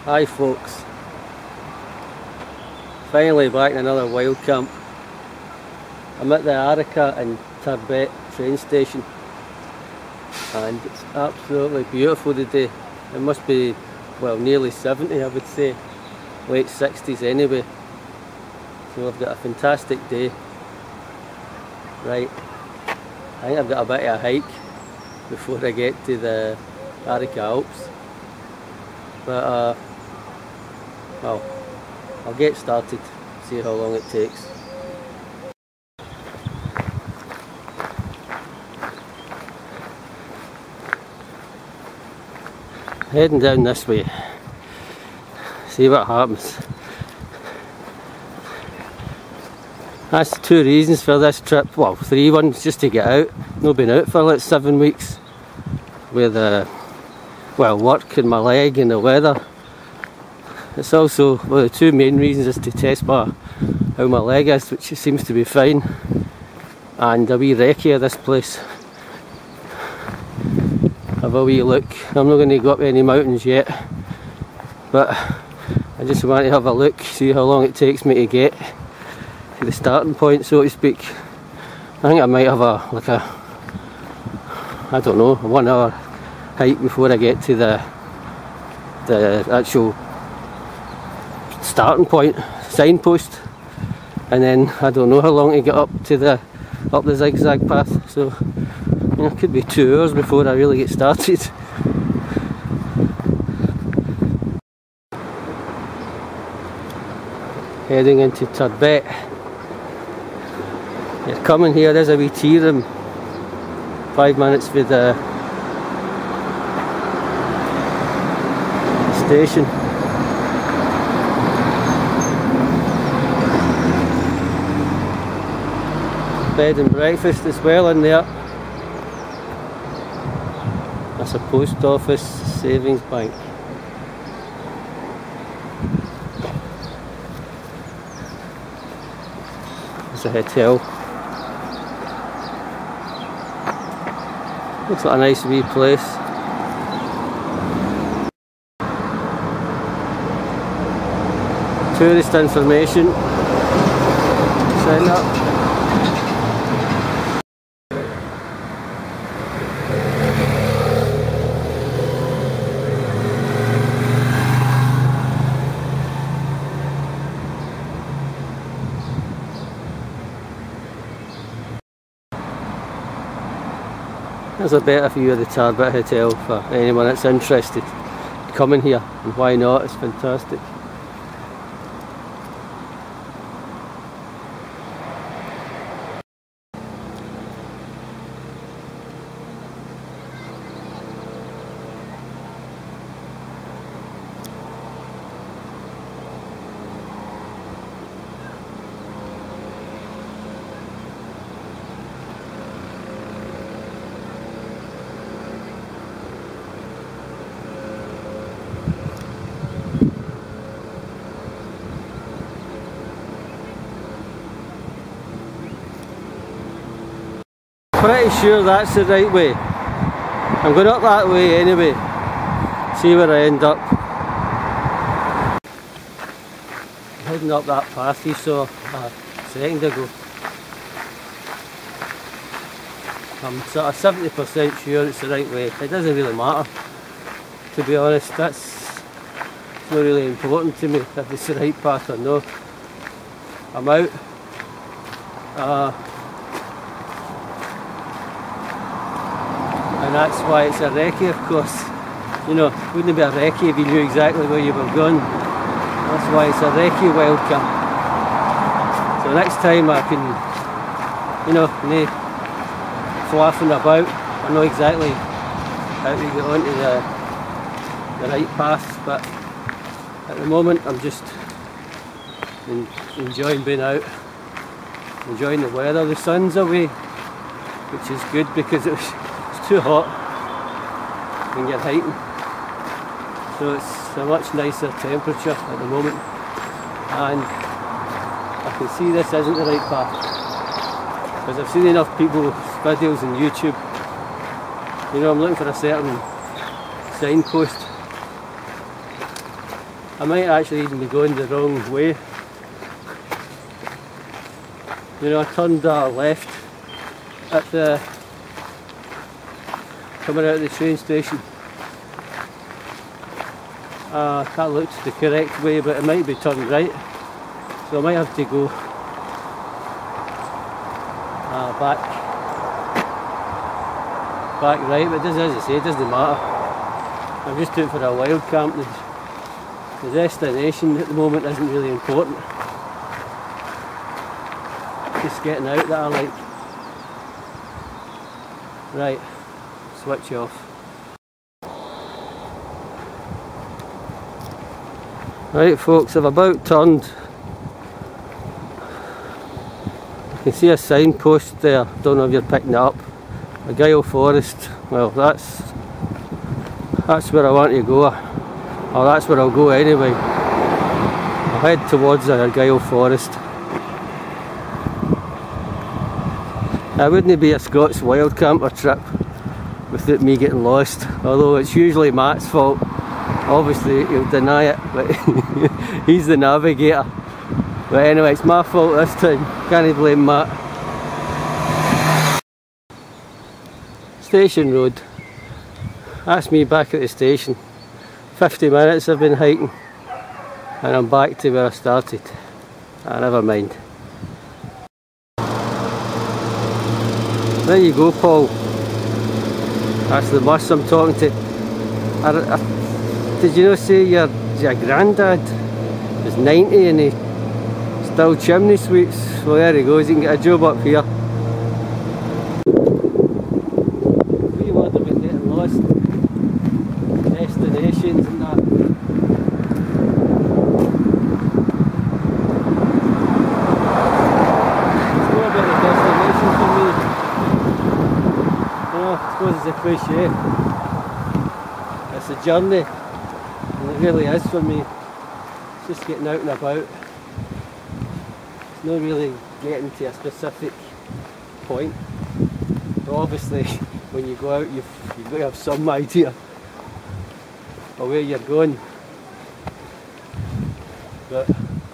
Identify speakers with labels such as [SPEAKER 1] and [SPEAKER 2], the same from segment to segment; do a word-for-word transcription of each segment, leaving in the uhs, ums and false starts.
[SPEAKER 1] Hi folks, finally back in another wild camp. I'm at the Arica and Tarbet train station and it's absolutely beautiful today. It must be, well, nearly seventy I would say, late sixties anyway. So I've got a fantastic day. Right, I think I've got a bit of a hike before I get to the Arica Alps. But uh, well, I'll get started, see how long it takes. Heading down this way, see what happens. That's two reasons for this trip, well three ones, just to get out. Not been out for like seven weeks with uh, well, work and my leg and the weather. It's also, well, the two main reasons is to test my, how my leg is, which seems to be fine, and a wee recce of this place. Have a wee look. I'm not going to go up any mountains yet, but I just want to have a look, see how long it takes me to get to the starting point, so to speak. I think I might have a, like a, I don't know, a one hour hike before I get to the, the actual starting point, signpost, and then I don't know how long to get up to the up the zigzag path, so you know, it could be two hours before I really get started. Heading into Tarbet. You're coming here, there's a wee tea room, five minutes for the station. Bed and breakfast as well in there. That's a post office, savings bank. It's a hotel. Looks like a nice wee place. Tourist information. Sign up. There's a better view of the Tarbet Hotel for anyone that's interested. Coming here, and why not, it's fantastic. Pretty sure that's the right way. I'm going up that way anyway. See where I end up. Heading up that path you saw a second ago. I'm sort of seventy percent sure it's the right way. It doesn't really matter, to be honest. That's not really important to me if it's the right path or no. I'm out. Uh, And that's why it's a recce, of course. You know, it wouldn't be a recce if you knew exactly where you were going. That's why it's a recce wild camp. So next time I can, you know, no flapping about. I know exactly how to get onto the, the right path, but at the moment I'm just en enjoying being out, enjoying the weather. The sun's away, which is good because it was too hot when you're hiking, so it's a much nicer temperature at the moment, and I can see this isn't the right path because I've seen enough people's videos on YouTube. You know, I'm looking for a certain signpost I might actually even be going the wrong way. You know, I turned uh, left at the coming out of the train station. Uh, that looks the correct way, but it might be turned right, so I might have to go uh, back back right, but this, as I say, it doesn't matter. I'm just doing for a wild camp. The, the destination at the moment isn't really important. Just getting out that I like. Right, switch off. Right folks, I've about turned. You can see a signpost there, don't know if you're picking it up. Argyll Forest. Well, that's that's where I want to go. Or that's where I'll go anyway. I'll head towards the Argyll Forest. It wouldn't be a Scots wild camper trip without me getting lost, although it's usually Matt's fault. Obviously he'll deny it, but he's the navigator. But anyway, it's my fault this time, can't blame Matt. Station Road. That's me back at the station. fifty minutes I've been hiking and I'm back to where I started. Ah, never mind. There you go, Paul. That's the bus I'm talking to. I, I, did you know say your, your granddad was ninety and he still chimney sweeps? Well, there he goes, you can get a job up here. We were about getting lost. Destinations and that. It's more about the destination for me. I suppose it's a cliche. It's a journey, and it really is for me. It's just getting out and about. It's not really getting to a specific point. But obviously, when you go out, you've, you've got to have some idea of where you're going. But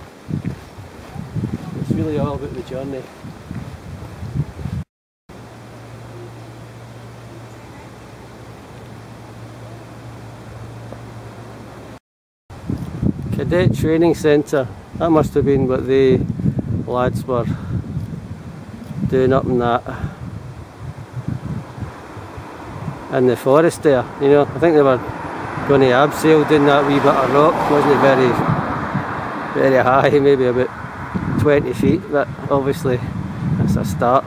[SPEAKER 1] it's really all about the journey. Cadet Training Centre, that must have been what the lads were doing up in that, in the forest there. You know, I think they were going to abseil doing that wee bit of rock. Wasn't very, very high, maybe about twenty feet, but obviously that's a start.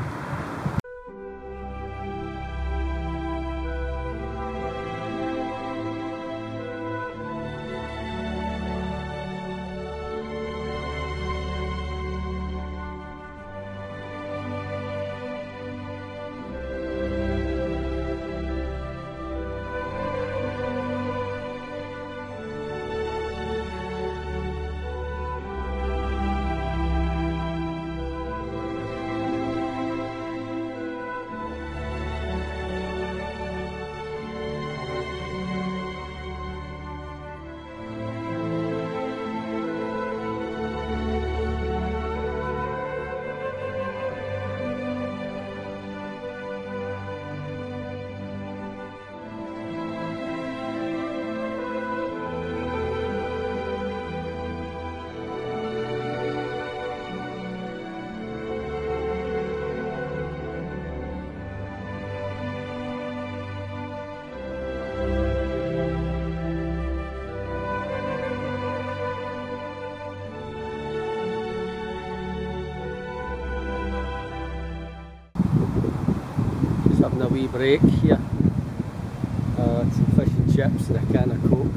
[SPEAKER 1] Having a wee break here. Uh, some fish and chips and a can of Coke.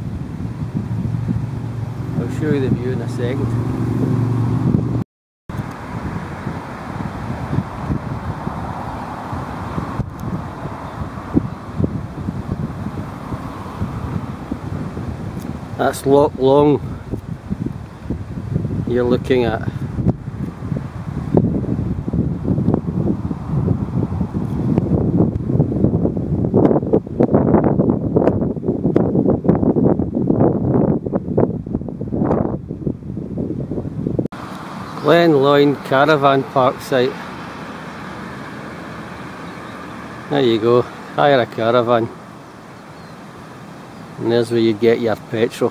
[SPEAKER 1] I'll show you the view in a second. That's Loch Long you're looking at. Glen Lyon Caravan Park site. There you go, hire a caravan. And there's where you get your petrol.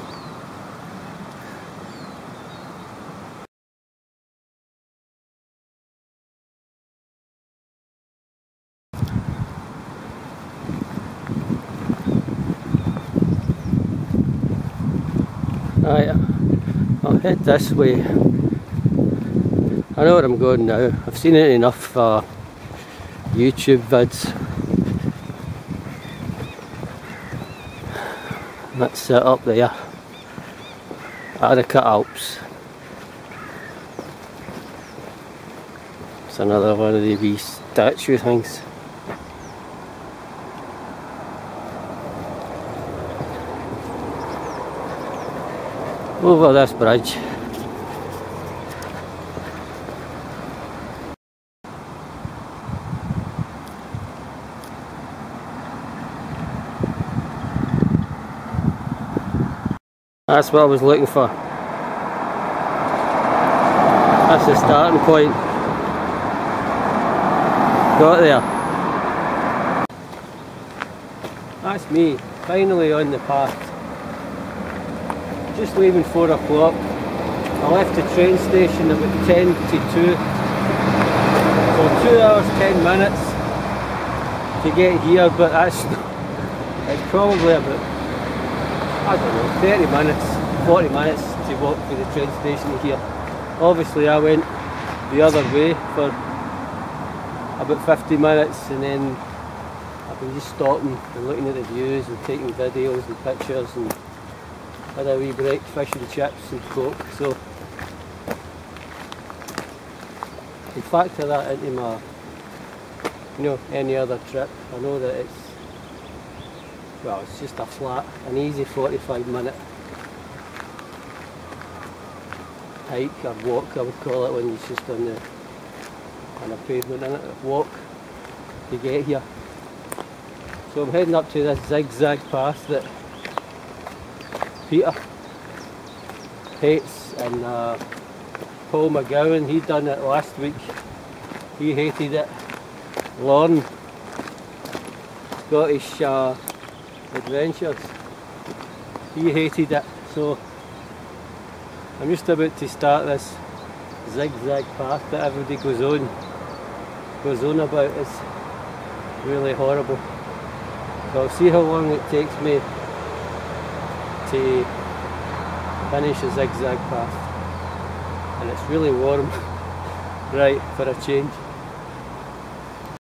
[SPEAKER 1] Right, I'll head this way. I know where I'm going now. I've seen it enough uh, YouTube vids. That's it up there. Arika Alps. It's another one of the wee statue things. Over this bridge. That's what I was looking for. That's the starting point. Got there. That's me, finally on the path. Just leaving four o'clock. I left the train station about ten to two. So two hours, ten minutes to get here, but that's it's probably about, I don't know, thirty minutes, forty minutes to walk to the train station to here. Obviously I went the other way for about fifty minutes, and then I've been just stopping and looking at the views and taking videos and pictures, and had a wee break, fish and chips and coke. So to factor that into my, you know, any other trip, I know that it's, well, it's just a flat, an easy forty-five minute hike or walk, I would call it, when it's just on the on a pavement in it, walk to get here. So I'm heading up to this zigzag path that Peter hates, and uh, Paul McGowan, he done it last week, he hated it. Lauren, Scottish uh, Adventures, he hated it. So I'm just about to start this zigzag path that everybody goes on goes on about. It's really horrible. So I'll see how long it takes me to finish a zigzag path, and it's really warm. Right, for a change.